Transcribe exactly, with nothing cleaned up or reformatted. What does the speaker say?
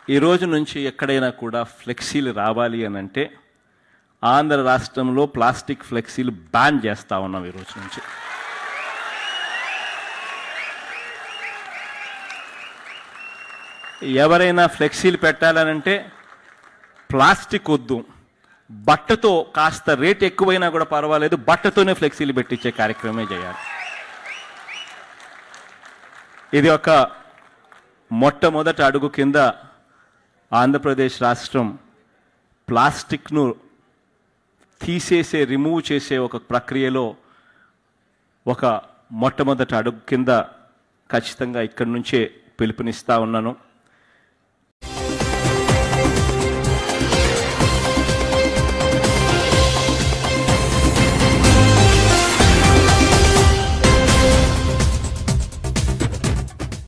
ఈ రోజు నుంచి ఎక్కడైనా కూడా ఫ్లెక్సీలు రావాలి అని అంటే ఆంధ్ర రాష్ట్రంలో ప్లాస్టిక్ ఫ్లెక్సీలు బ్యాన్ చేస్తా ఉన్నాం ఈ రోజు నుంచి. ఎవరైనా ఫ్లెక్సీలు పెట్టాలనంటే ప్లాస్టిక్ వద్దు, బట్టతో కాస్త రేట్ ఎక్కువైనా కూడా పర్వాలేదు, బట్టతోనే ఫ్లెక్సీలు పెట్టించే కార్యక్రమమే చేయాలి. ఇది ఒక మొట్టమొదటి అడుగు కింద ఆంధ్రప్రదేశ్ రాష్ట్రం ప్లాస్టిక్ను తీసేసే రిమూవ్ చేసే ఒక ప్రక్రియలో ఒక మొట్టమొదటి అడుగు కింద ఖచ్చితంగా ఇక్కడి నుంచే పిలుపునిస్తా ఉన్నాను.